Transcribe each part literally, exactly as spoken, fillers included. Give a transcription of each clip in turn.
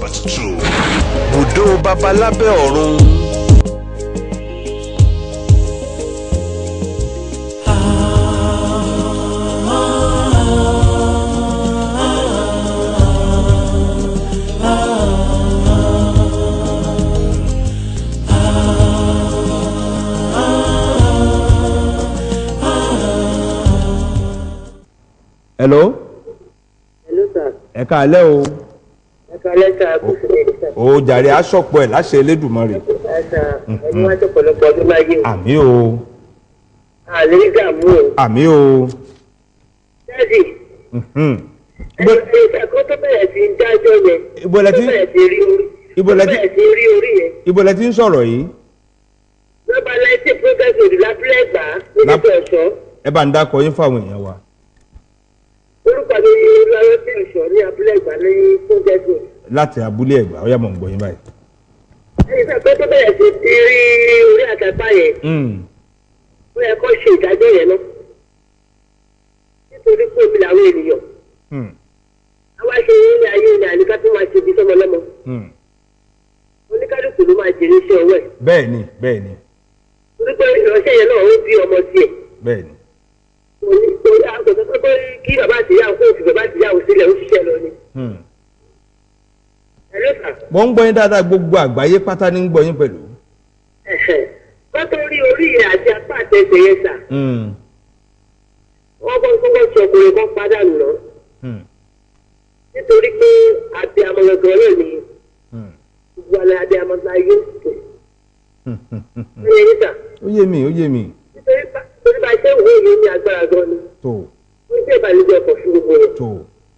but true. Bùdó Babalábẹ́ ọ̀run. Hello. Hello, sir. Ẹ káalẹ́ o. Ẹ káalẹ́, sir. O jàre aṣọ́pọ̀ ẹ̀ láṣẹ Elédùmarè. Ẹ sà, ẹni wá ṣọ̀pọ̀lọpọ̀ ọdún láyé o. Àmín o. Àlè dààmú o. Àmín o. Dádì. Ẹ̀ka tó bẹ̀rẹ̀ sí ń dájọ́ yẹn. Ibo lẹ ti Tó bẹ̀rẹ̀ sí rí orí. Ibo lẹ ti Tó bẹ̀rẹ̀ sí rí orí yẹn. Ibo lẹ ti ń sọ̀rọ̀ yìí. Nọ́mbà nineteen progress road lábúlé Ẹ̀gbá níbi ọ̀ṣọ́. Ẹ bá ń dákọ yín fáwọn èèyàn wa. Orúkọ mi ni Olúwarọ́tì ọ̀ṣọ́ ní abúlé Ẹ̀gbá ní progress road. Láti abúlé Ẹ̀gbá, ó yá mọ̀ ń gbọ́ yín báyìí. Ẹni sọ pé tó bẹ̀rẹ̀ sí rí orí àtàbá yẹn. Ó yẹ kó ṣe ìdájọ́ yẹn náà. Nítorí pé omi làwọn ènìyàn. Àwa ṣe ní ayé ní àníká tó máa ṣe ibi sọmọ lọ́mọ. Oníkálukú ló máa jèrè iṣẹ́ ọwọ́ ẹ̀. Bẹ́ẹ̀ ni, bẹ́ẹ̀ ni. Torí pé ìránṣẹ́ yẹn náà ó bí ọmọ tiẹ̀. Bẹ́ẹ̀ ni. Torí àgùntàn pé kí bàbá àtìyàwó kó òfin bàbá àtìyàwó sílẹ̀ ó ṣiṣẹ́ lọ ni. Ẹ̀rọ sà. Mo ń gbọ́ yín dáadáa, gbogbo àgbáyé pátá ní ń gbọ́ yín pẹ̀lú. Bọ́tọ̀ orí orí yẹn àti apá àtẹsẹ̀ yẹn sà. Wọ́n gbọ́ gbọ́dọ̀ sọ ọkùnrin kan pàdánù lọ. Nítorí pé àti àmọ̀gàngàn náà ni gbogbo àlẹ́ àti àmọ̀gàngàn yóò tó. Ó yẹ yín sà. Ó yé mi, ó yé mi. Nítorí bá ṣe ń wo yìí ní agbára gan ni. Tó. Ó jẹ́ ìbànújẹ́ ọkọ̀ fún gbogbo rẹ̀. Tó.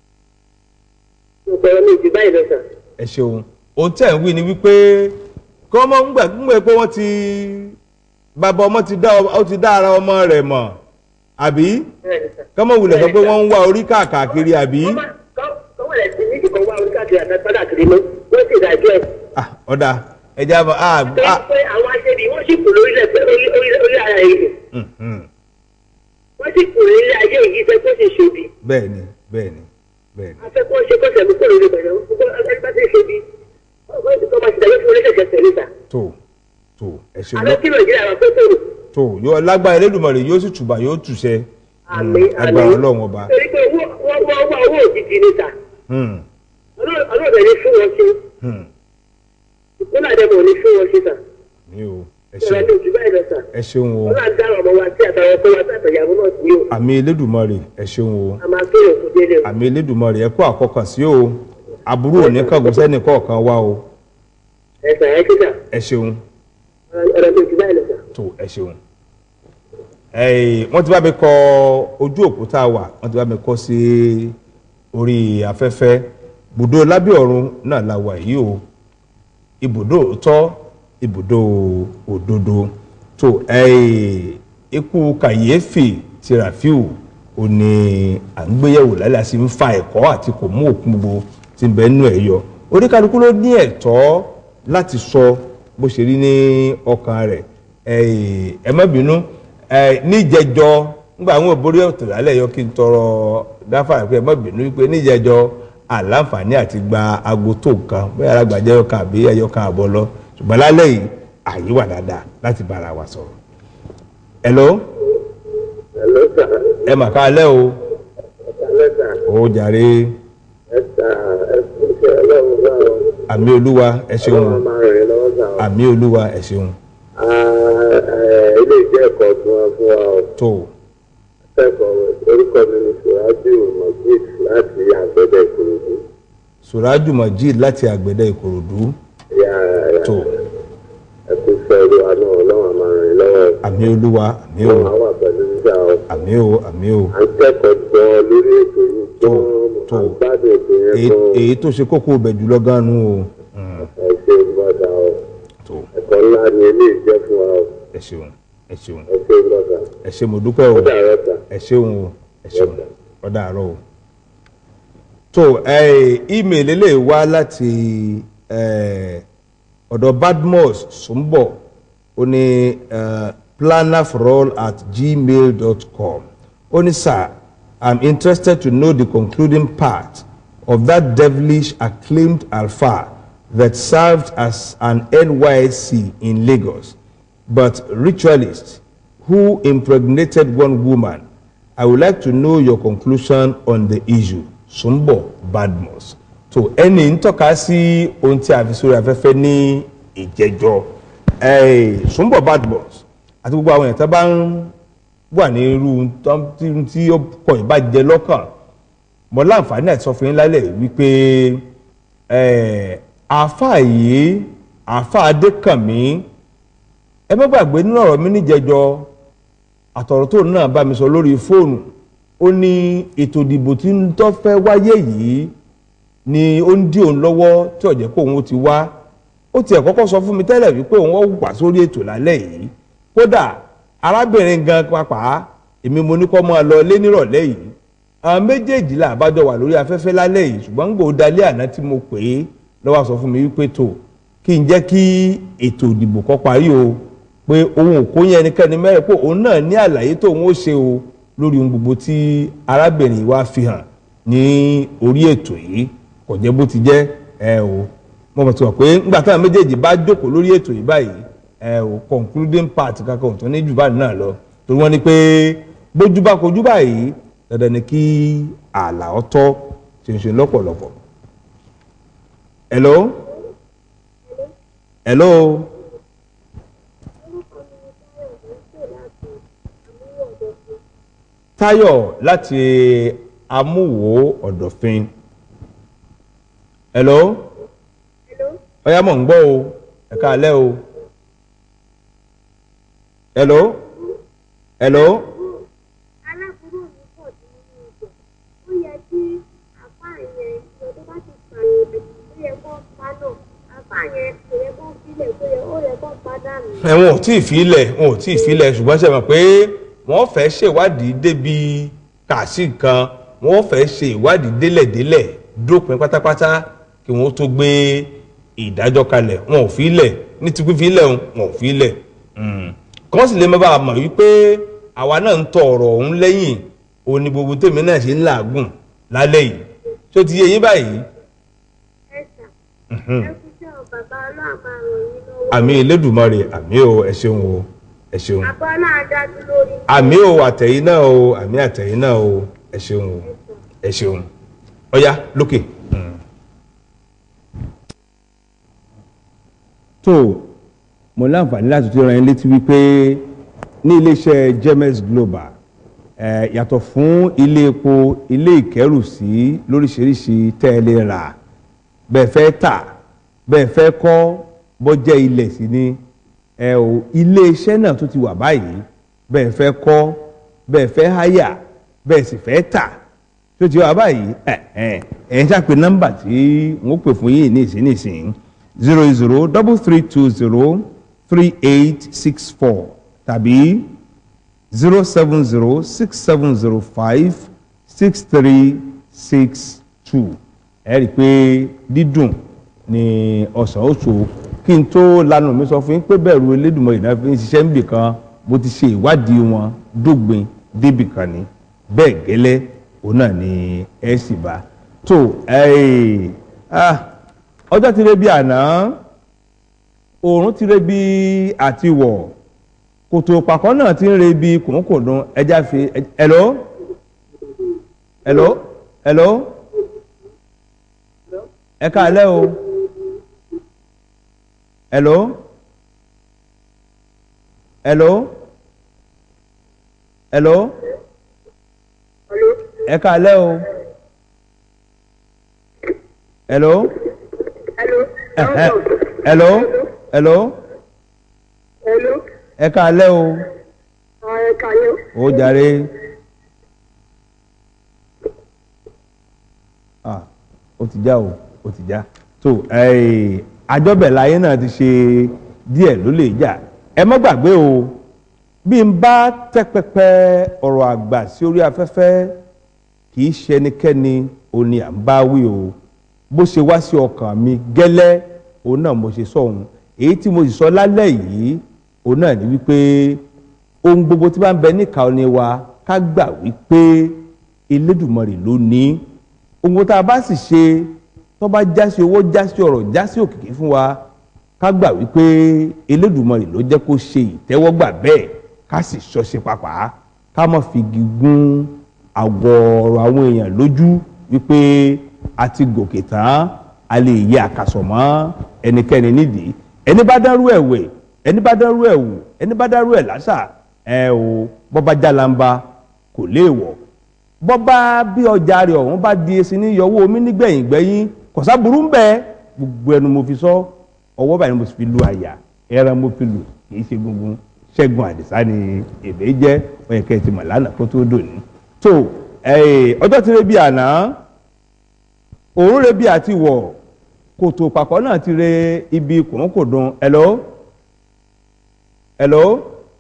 Mo pẹ̀lú mi ìdí báyìí lọ sà. Ẹ ṣeun. Ohun tẹ̀ ń wí ni wípé kọ́ ọmọ ń gbà pé wọ́n ti bàbá ọmọ ti dá ọ ti dá ara ọmọ rẹ̀ mọ̀ àbí kọ́mọ wulẹ̀ sọ pé wọ́n ń wá orí káàkiri àbí. Kọ́mọ rẹ̀ ti ní ìdìbò wá orí káàkiri àtàkàkiri mọ́ wọ́n sì dájọ́ ẹ̀. Ọ̀dà ẹja bọ̀ á. Nítorí pé àwọn aṣèbí wọ́n sì kù lórílẹ̀ orí ara yìí. Wọ́n sì kù lórílẹ̀ ayé yìí fẹ́ kó sì ṣòbí. Bẹ́ẹ̀ni bẹ́ẹ̀ni bẹ́ẹ̀ni. Afẹ́kọ́ ṣe kọ́sẹ̀ mi kó lórí bẹ̀rẹ̀ ẹgbẹ́ bá ti ṣe bí wọ́n ti kọ́ máa ti dàgbé fún oníṣẹ̀ṣẹ̀ tẹ̀lé ta. Tó tó ẹ ṣeun. Àlọ́ kí Nàìjíríà wà pé tòrò. Tó yóò lágbára Elédùmarè yóò sì tùbà yóò tùṣẹ. Àmín àmín. Agbára Ọlọ́run ọba. Torí pé wọ́n wá owó òjijì ní ta. Ọlọ́ọ̀bẹ ní fún wọn ṣe. Ìpínlẹ̀ Àdẹ́mọ̀ ní fún wọn ṣe ta. Mi ò ẹ ṣeun. Ẹ ṣeun o. Ọlọ́run dára ọmọ wa sí àtàwọn ọkọ wa sí àtàyàwó náà sí o. Àmì Elédùmarè ẹ ṣeun o. A máa tó òkú délé o. Àmì Elédùmarè ẹ kó àkọkàn sí o. Àbúrò ò ní kángun sẹ́ni kọ̀ọ̀kan wá o. Ẹ sà ẹ kíkà. Ẹ ṣeun. Ọ̀rọ̀ mi ò ti báyìí lọ sà. Tó ẹ ṣeun. Wọ́n ti bá mi kọ ojú òkúta wà wọ́n ti bá mi kọ sí orí afẹ́fẹ́. Bùdó lábẹ́ ọ̀run náà la wà yìí o. Ibùdó òótọ́, ibùdó òdodo. Tó ikú kàyéfì ti Rafiu ò ní à ń gbéyẹ̀wò lálẹ́ àti ń fa ẹ̀kọ́ àti kò mú òkun gbogbo tí ń bẹ nínú ẹ̀ yọ. Oníkálukú ló ní ẹ̀tọ́ láti sọ bó ṣe rí ní ọkàn rẹ̀. Ẹ má bínú níjẹjọ nígbà àwọn òbórí ọ̀tọ̀ lálẹ́ yọ kí n tọrọ gáfà pé ẹ má bínú wípé níjẹjọ àlàǹfààní àti gba aago tó nǹkan bóyá alágbàjẹ́ ọkàn àbí ẹyọkan àbọ̀ lọ ṣùgbọ́n lálẹ́ yìí àyè wà dáadáa láti bára wa sọ̀rọ̀. Hello. Hello sà. Ẹ mà ká alẹ́ o. Alẹ́ sà. Ó jàre. Ẹ sà ẹ fún iṣẹ́ ọlọ́run náà o. Àmì Olúwa ẹ ṣeun. Ọlọ́run máa rìn yín lọ́wọ́ sà o. Àmì Olúwa ẹ ṣeun. Ilé iṣẹ́ ẹ̀kọ́ fún wa fún wa o. Tó. Akẹ́kọ̀ọ́ orúkọ mi ni Suraju Majid láti Àgbẹ̀dẹ Ìkòròdú. Suraju Majid láti Àgbẹ̀dẹ Ìkòròdú. Tó. Ẹ kú fẹ́ olúwa náà ọlọ́run máa rìn yín lọ́wọ́. Àmì Olúwa àmì o. Wọ́n á wà pẹ̀lú níjà o. Àmì o àmì o. À ń kẹ́kọ̀ọ́ gbọ́ lórí ètò yìí Tó tó tó. à ń gbádùn ètò yẹn gan. Èyí tó ṣe kókó bẹ̀ jùlọ gan-an o. Ẹ ṣe gbọ́dọ̀ o. Tó. Ẹ̀kọ́ ńlá ni eléyìí jẹ́ fún wa o. Ẹ ṣeun ẹ ṣeun. Ẹ ṣe gbọ́dọ̀. Ẹ ṣe mo dúpẹ́ o. Ó dàárọ̀ sà. Ẹ ṣeun o ẹ ṣeun ó dàárọ̀ o. Tó ímeèlì lè wá láti ọ̀dọ̀ Badmus Sumbo ó ní plannerforall at gmail dot com. Ó ní sir, I'm interested to know the concluding part of that devilish acclaimed alpha that served as an N Y S C in Lagos, but ritualists who impregnated one woman. I would like to know your conclusion on the issue. Sumbo Badmus. So, ẹni ń tọ́ka sí ohun tí a fi sórí afẹ́fẹ́ ní ìjẹ́jọ́. Sumbo Badmus àti gbogbo àwọn èèyàn tó bá ń wà ní irú tí ó kọ̀ ìbàjẹ́ lọ́kàn. Mo láǹfààní àti sọ fún yín lálẹ́ wípé àáfàá yìí àáfàá Adékànmí ẹ má gbàgbé nínú ọ̀rọ̀ mi níjẹjọ́ àtọ̀rọ̀ tó náà bá mi sọ lórí fóònù ó ní ètò ìdìbò tí ń tó fẹ́ wáyé yìí ni ó ń dí òun lọ́wọ́ tí ó jẹ́ kó òun ti wá ó tiẹ̀ kọ́kọ́ sọ fún mi tẹ́lẹ̀ wípé òun ó wà sórí ètò lálẹ́ yìí kódà arábìnrin gan pàápàá èmi mo ní kó máa lọ lé nírọ̀lẹ́ yìí àwọn méjèèjì là bá jọ wà lórí afẹ́fẹ́ lálẹ́ yìí ṣùgbọ́n gbòó dalẹ́ àná tí mo pè é lọ́wọ́ sọ fún mi wípé tó kí n jẹ́ kí ètò ìdìbò kó parí o pé òun ò kó yẹn ẹnikẹ́ni mẹ́rin pé òun náà ní àlàyé tó òun ó ṣe o lórí ohun gbogbo tí arábìnrin wa fi hàn ní orí ètò yìí kò jẹ́ bó ti jẹ́ ẹ o mo mọ̀ tí wọ́n pé nígbà táwọn méjèèjì bá jókòó lórí ètò yìí báyìí ẹ o concluding part kankan tó ní jù báyìí náà lọ torí wọ́n ní pé bójú bá kojú báyìí dandan ni kí ààlà ọ̀tọ̀ ṣe ń ṣe lọ́pọ̀lọpọ̀. hello hello. Táyọ̀ láti Amúwò Ọ̀dọ̀fin. hello. ọ̀yá mọ̀ ń gbọ́ o ẹ káalẹ́ o. hello. hello. aláburú mi pọ̀ jù nínú ìjọ ó yẹ kí àpá yẹn ìjọ tó bá ti pààyàn ó yẹ kó pa náà àpá yẹn kò yẹ kó filẹ̀ kó yẹ ó yẹ kó padà nù. ẹ̀wọ̀n ò tí ì filẹ̀ wọn ò tí ì filẹ̀ ṣùgbọ́n ṣe mọ̀ pé wọ́n fẹ́ ṣèwádìí débi kàṣí nǹkan wọ́n fẹ́ ṣe ìwádìí délẹ̀délẹ̀ dópin pátápátá kí wọ́n tó gbé ìdájọ́ kalẹ̀ wọn ò filẹ̀ ní ti pín filẹ̀ wọn ò filẹ̀ kàn sì lè má bàa mọ̀ wípé àwa náà ń tọ ọ̀rọ̀ ọ̀hún lẹ́yìn òun ni gbogbo tèmi náà ṣe ń làágùn lálẹ́ yìí tó ti yé yín báyìí. ẹ sà ẹ kú sí ọ bàbá ọlọ́run máa ràn yín lọ́wọ́. àmì Elédùmarè àmì o ẹ ṣeun o ẹ ṣeun. àbọ̀ náà dájú lórí. àmì o àtẹ̀yìn náà o àmì àtẹ̀yìn náà o ẹ ṣeun o ẹ ṣeun ọ̀yá lókè. tó mo láǹfààní láti tún rán yín létí wípé ní iléeṣẹ́ Gemes Global ẹ̀ yàtọ̀ fún ilé epo ilé ìkẹ́rùsí lóríṣiríṣi tẹ́ ẹ lè rà bẹ́ẹ̀ fẹ́ tà bẹ́ẹ̀ fẹ́ kọ́ bọ́jẹ́ ilẹ̀ sí ni ẹ o iléeṣẹ́ náà tó ti wà báyìí bẹ́ẹ̀ fẹ́ kọ́ bẹ́ẹ̀ fẹ́ háyà bẹ́ẹ̀ sì fẹ́ tà tó ti wà báyìí ẹ ẹ ẹ ń ṣàpè nọ́mbà tí wọ́n pè fún yìí nísìnyìí zero zero double three two zero three eight six four tàbí zero seven zero six seven zero five six three six two ẹ rí i pé dídùn ni ọ̀sán oṣù kí n tó lanu mi sọ fún yín pé bẹ̀rù Elédùmarè náà fi ń ṣiṣẹ́ níbì kan mo ti ṣe ìwádìí wọn dógbin débì kan ni bẹ́ẹ̀ gẹ́lẹ́ òun náà ni ẹ sì bá tó ọjọ́ ti rẹ bí àná oòrùn ti rẹ bí àti wọ̀ kòtò pàkọ́ náà ti ń re bí kùnkùndùn ẹja fi hello hello hello ẹ káalẹ́ o hello hello hello ẹ káalẹ́ o hello hello hello hello Hello. ẹ káalẹ́ o Ẹ káalẹ́ o. ó jàre ah ó ti já o ó ti já tó àjọbẹ̀láyé náà ti ṣe díẹ̀ ló lè jà ẹ má gbàgbé o bí n bá tẹ́ pẹpẹ ọ̀rọ̀ àgbà sí orí afẹ́fẹ́ kì í ṣe ẹnikẹ́ni òní à ń bá wí o bó ṣe wá sí ọkàn mi gẹ́lẹ́ òun náà mo ṣe sọ òun èyí tí mo sì sọ lálẹ́ yìí òun náà ní wípé ohun gbogbo tí bá ń bẹ níkà ọ̀ni wa ká gbà wípé Elédùmarè ló ní ohun tá a bá sì ṣe tó bá já sí owó já sí ọ̀rọ̀ já sí òkìkí fún wa ká gbà wípé Elédùmarè ló jẹ́ kó ṣe ìtẹ́wọ́gbà bẹ́ẹ̀ ká sì ṣọ́ṣe pàpà ká má fi gígùn àgọ̀ọ̀rọ̀ àwọn èèyàn lójú wípé a ti gòkè tán a lè yẹ àkàsọ̀ mọ́ ẹnikẹ́ni nídìí ẹni bá dárú ẹ̀ wẹ̀ ẹni bá dárú ẹ̀ wù ẹni bá dárú ẹ̀ lásà ẹ o bọ́bá jálamba kò léèwọ̀ bọ́bá bí ọjà rẹ̀ ọ̀hún bá di esi ní yọwọ́ omi nígbẹ̀yìn gbẹ̀yìn kò sábúrú ń bẹ gbogbo ẹnu mo fi sọ ọwọ́ báyìí mo fi lu àyà ẹran mo fi lù kì í ṣe gungun Ṣẹ́gun Àdìsá ni èbè jẹ́ ọ̀yẹ̀kẹ́ ti mọ̀ lánàá kó tó dòní. tó ọjọ́ ti rẹ bí àná òun rẹ bí àti wọ̀ kòtò pàkọ́ náà ti rẹ ibi kòrókòdùn hello hello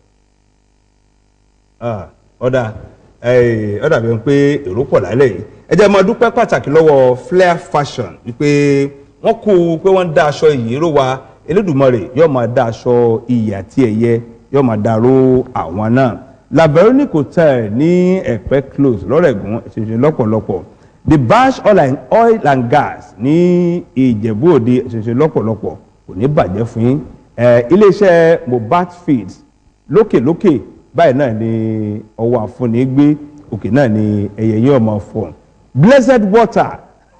ọ̀dà ọ̀dà bí wọ́n pé èrò pọ̀ lálẹ́ yìí ẹ jẹ́ mọ́ dúpẹ́ pàtàkì lọ́wọ́ Flair Fashion wípé wọ́n kú pé wọ́n ń dá aṣọ iyì ró wa Elédùmarè yóò máa dá aṣọ iyì àti ẹ̀yẹ yóò máa dá ró àwọn náà La Veronique Hotel ní Ẹ̀pẹ́ close lọ́rẹ̀gùn ìṣẹ̀ṣẹ̀ lọ́pọ̀lọpọ̀ The Bash Oil and Gas ní Ìjẹ̀bú Òde ìṣẹ̀ṣẹ̀ lọ́pọ̀lọpọ̀ kò ní bàjẹ́ fún yín iléeṣẹ́ Mobat Feeds lókèlókè báyìí náà ni ọwọ́ àfúnni gbé òkè náà ni ẹyẹ yóò máa fọ̀ Blessed Water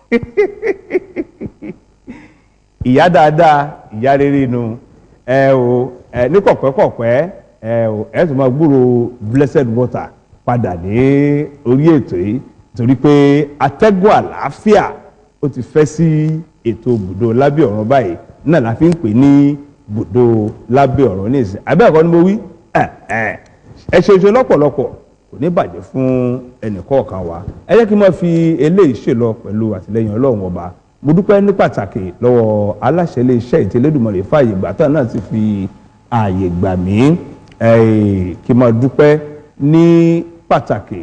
ìyá dáadáa ìyá rere inú ẹ o ẹ ní kọ̀pẹ́kọ̀pẹ́ ẹ o ẹ tún máa gbúrò Blessed Water padà ní orí ètò yìí torí pé atẹ́gùn àlàáfíà ó ti fẹ́ sí ètò Bùdó Lábẹ́ Ọ̀run báyìí náà la fi ń pè ní Bùdó Lábẹ́ Ọ̀run ní ìsìn abẹ́ẹ̀kọ́ ni mo wí ẹ ẹ ẹ ṣe ṣe lọ́pọ̀lọpọ̀ kò ní bàjẹ́ fún ẹnìkọ̀ọ̀kan wa ẹ jẹ́ kí n máa fi eléyìí ṣe lọ pẹ̀lú àtìlẹyìn Ọlọ́run ọba mo dúpẹ́ ní pàtàkì lọ́wọ́ aláṣẹ iléeṣẹ́ ìtì Elédùmarè fààyè gbà tán náà ti fi ààyè gbà mí kí n máa dúpẹ́ ní pàtàkì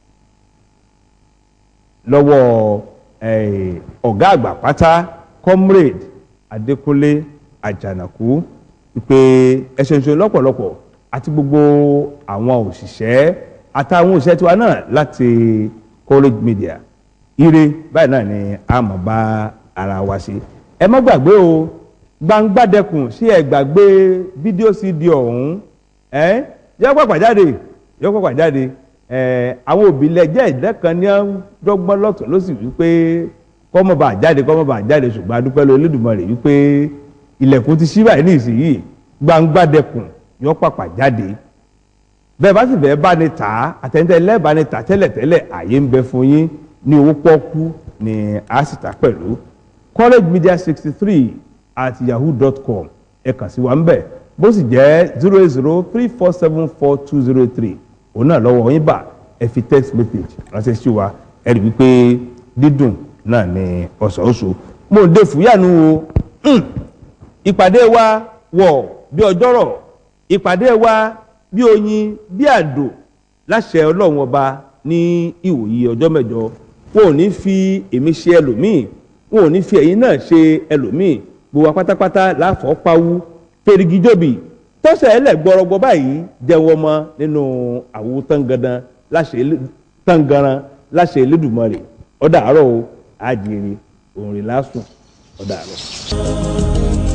lọ́wọ́ ọ̀gá àgbà pátá comrade Adékúnlé Àjànàkú pé ẹ ṣe ṣe lọ́pọ̀lọpọ̀ àti gbogbo àwọn òṣìṣẹ́ àtàwọn òṣìṣẹ́ tiwa náà láti College Media ire báyìí náà ni a mọ̀ bá ara wa ṣe ẹ má gbàgbé o Gbangbadẹkùn sí ẹ gbàgbé fídíò cd ọ̀hún ẹ yọ pàpà jáde yọ pàpà jáde ẹ àwọn òbí lẹ́jẹ̀ ìdẹ́kan ní dọ́gbọ́n lọ́tún ló sì wípé kọ́mọ̀ bá jáde kọ́mọ̀ bá jáde ṣùgbọ́n adúpẹ́ lọ Olódùmarè wípé ilẹ̀kùn ti ṣí báyìí ní ìsinyìí Gbangbadẹkùn yọ pàpà jáde bẹ́ẹ̀ bá sì bẹ́ẹ̀ bá ní tà àtẹ̀ntẹ̀ lẹ́ẹ̀bá ní tà tẹ́lẹ̀tẹ́lẹ̀ àyè ń bẹ fún yín ní owó pọ́ọ́kú ní àsìtà pẹ̀lú college media sixty three at yahoo dot com ẹ kàn sí wa ń bẹ̀ bó sì jẹ́ zero eight zero three four seven four two zero three òun náà lọ́wọ́ yín bà ẹ fi text message ránṣẹ́ sí wa ẹ rí wípé dídùn náà ní ọ̀sọ̀ọ̀sọ̀ mo ń dé fúyànù o ìpàdé wa wọ̀ bí ọjọ́rọ̀ ìpàdé wa bí oyin bí àdó láṣẹ Ọlọ́run ọba ní ìwòyí ọjọ́ mẹ́jọ wọn ò ní fi èmi ṣe ẹlòmíì wọn ò ní fi ẹ̀yin náà ṣe ẹlòmíì gbogbo pátápátá láfọ̀ pawú fèrègìjòbì tọ́sẹ̀ ẹlẹ̀ gbọ́rọ̀gbọ́ báyìí jẹ́wọ́ ọmọ nínú àwo tangaran láṣẹ tangaran láṣẹ Elédùmarè ọ̀dà àárọ̀ o àjèrè òǹrìn lásùn ọ̀dà àárọ̀.